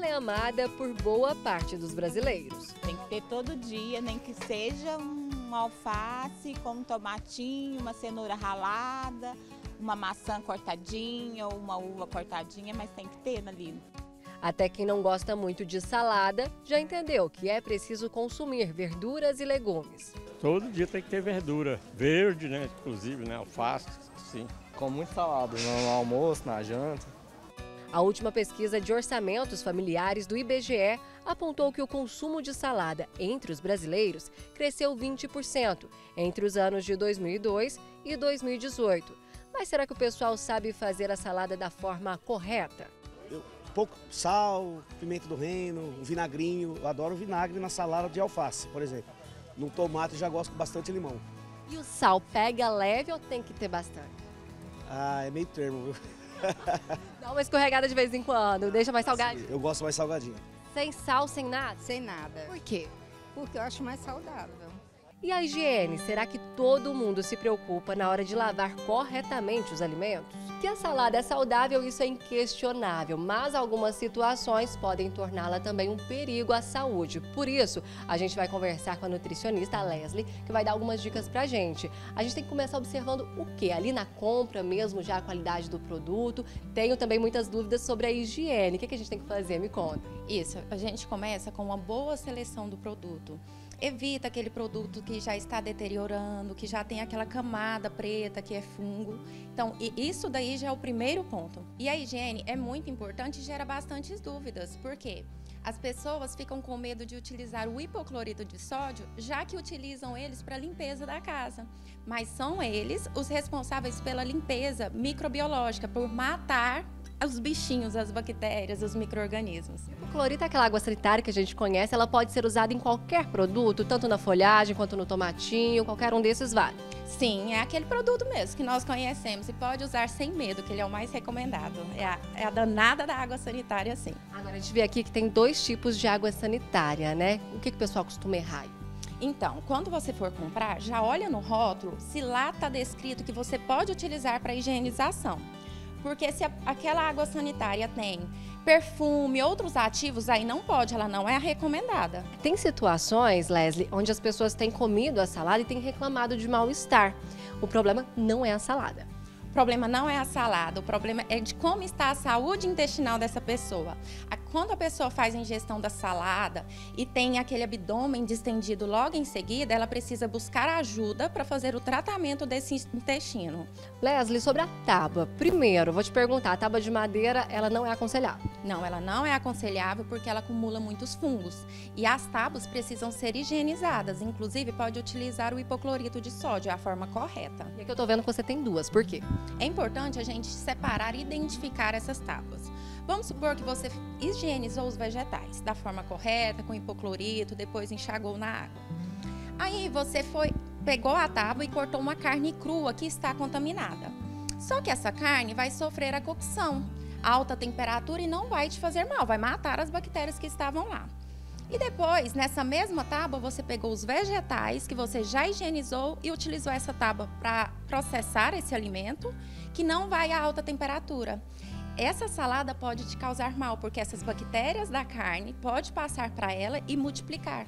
é amada por boa parte dos brasileiros. Tem que ter todo dia, nem que seja um alface com um tomatinho, uma cenoura ralada, uma maçã cortadinha ou uma uva cortadinha, mas tem que ter ali. Até quem não gosta muito de salada já entendeu que é preciso consumir verduras e legumes. Todo dia tem que ter verdura verde, né? Inclusive, né? Alface, sim. Com muito salada, no almoço, na janta. A última pesquisa de orçamentos familiares do IBGE apontou que o consumo de salada entre os brasileiros cresceu 20% entre os anos de 2002 e 2018. Mas será que o pessoal sabe fazer a salada da forma correta? Pouco sal, pimenta do reino, um vinagrinho. Eu adoro vinagre na salada de alface, por exemplo. No tomate eu já gosto com bastante limão. E o sal pega leve ou tem que ter bastante? Ah, é meio termo, viu? Dá uma escorregada de vez em quando, deixa mais salgadinho. Eu gosto mais salgadinho. Sem sal, sem nada? Sem nada. Por quê? Porque eu acho mais saudável. E a higiene, será que todo mundo se preocupa na hora de lavar corretamente os alimentos? Que a salada é saudável, isso é inquestionável, mas algumas situações podem torná-la também um perigo à saúde. Por isso, a gente vai conversar com a nutricionista Leslie, que vai dar algumas dicas pra gente. A gente tem que começar observando o quê? Ali na compra mesmo, já a qualidade do produto. Tenho também muitas dúvidas sobre a higiene. O que a gente tem que fazer? Me conta. Isso, a gente começa com uma boa seleção do produto. Evita aquele produto que já está deteriorando, que já tem aquela camada preta, que é fungo. Então, isso daí já é o primeiro ponto. E a higiene é muito importante e gera bastantes dúvidas. Por quê? As pessoas ficam com medo de utilizar o hipoclorito de sódio, já que utilizam eles para a limpeza da casa. Mas são eles os responsáveis pela limpeza microbiológica, por matar os bichinhos, as bactérias, os micro-organismos. O clorito é aquela água sanitária que a gente conhece, ela pode ser usada em qualquer produto, tanto na folhagem quanto no tomatinho, qualquer um desses vale. Sim, é aquele produto mesmo que nós conhecemos e pode usar sem medo, que ele é o mais recomendado. É a danada da água sanitária, sim. Agora a gente vê aqui que tem dois tipos de água sanitária, né? O que o pessoal costuma errar? Então, quando você for comprar, já olha no rótulo se lá está descrito que você pode utilizar para higienização. Porque se aquela água sanitária tem perfume, outros ativos, aí não pode, ela não é a recomendada. Tem situações, Leslie, onde as pessoas têm comido a salada e têm reclamado de mal-estar. O problema não é a salada. O problema não é a salada, o problema é de como está a saúde intestinal dessa pessoa. Quando a pessoa faz a ingestão da salada e tem aquele abdômen distendido logo em seguida, ela precisa buscar ajuda para fazer o tratamento desse intestino. Leslie, sobre a tábua. Primeiro, vou te perguntar, a tábua de madeira, ela não é aconselhável? Não, ela não é aconselhável porque ela acumula muitos fungos. E as tábuas precisam ser higienizadas. Inclusive, pode utilizar o hipoclorito de sódio, é a forma correta. E aqui eu tô vendo que você tem duas, por quê? É importante a gente separar e identificar essas tábuas. Vamos supor que você higienizou os vegetais da forma correta, com hipoclorito, depois enxagou na água. Aí você pegou a tábua e cortou uma carne crua que está contaminada. Só que essa carne vai sofrer a cocção, alta temperatura e não vai te fazer mal, vai matar as bactérias que estavam lá. E depois, nessa mesma tábua, você pegou os vegetais que você já higienizou e utilizou essa tábua para processar esse alimento, que não vai a alta temperatura. Essa salada pode te causar mal, porque essas bactérias da carne podem passar para ela e multiplicar.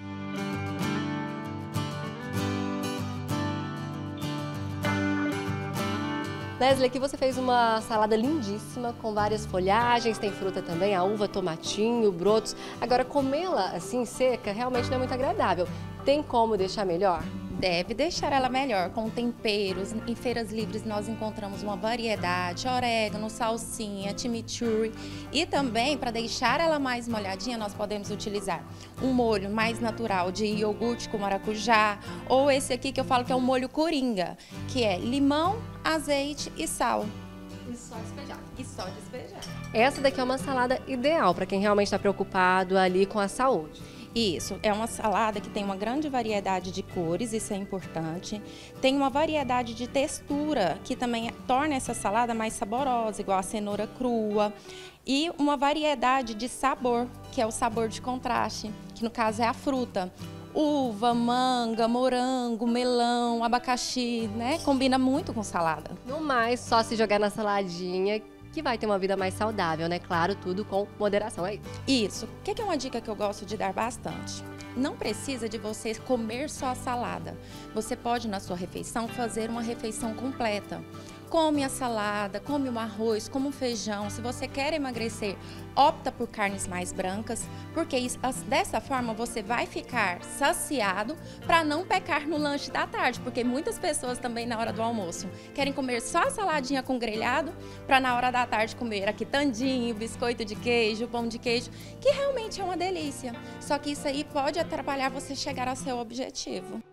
Leslie, aqui você fez uma salada lindíssima, com várias folhagens, tem fruta também, a uva, tomatinho, brotos. Agora, comê-la assim, seca, realmente não é muito agradável. Tem como deixar melhor? Deve deixar ela melhor com temperos. Em feiras livres nós encontramos uma variedade, orégano, salsinha, chimichurri. E também, para deixar ela mais molhadinha, nós podemos utilizar um molho mais natural de iogurte com maracujá, ou esse aqui que eu falo que é um molho coringa, que é limão, azeite e sal. E só despejar. E só despejar. Essa daqui é uma salada ideal para quem realmente está preocupado ali com a saúde. Isso, é uma salada que tem uma grande variedade de cores, isso é importante. Tem uma variedade de textura, que também torna essa salada mais saborosa, igual a cenoura crua. E uma variedade de sabor, que é o sabor de contraste, que no caso é a fruta. Uva, manga, morango, melão, abacaxi, né? Combina muito com salada. No mais, só se jogar na saladinha que vai ter uma vida mais saudável, né? Claro, tudo com moderação aí. Isso. O que é uma dica que eu gosto de dar bastante? Não precisa de você comer só a salada. Você pode, na sua refeição, fazer uma refeição completa. Come a salada, come o arroz, come o feijão. Se você quer emagrecer, opta por carnes mais brancas, porque dessa forma você vai ficar saciado para não pecar no lanche da tarde, porque muitas pessoas também na hora do almoço querem comer só a saladinha com grelhado, para na hora da tarde comer a quitandinho, biscoito de queijo, pão de queijo, que realmente é uma delícia. Só que isso aí pode atrapalhar você chegar ao seu objetivo.